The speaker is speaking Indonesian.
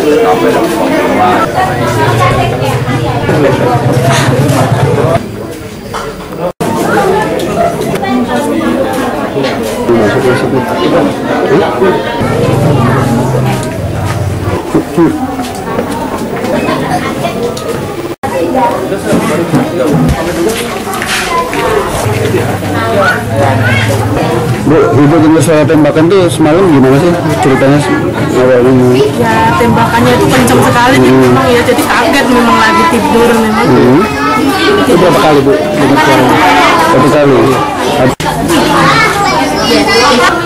Bu, ibu dengar suara tembakan tuh semalam gimana sih ceritanya awalnya? Ya tembakannya itu kencang sekali memang ya, jadi kaget memang lagi tidur memang. Itu berapa kali Bu dengar suaranya? Satu kali.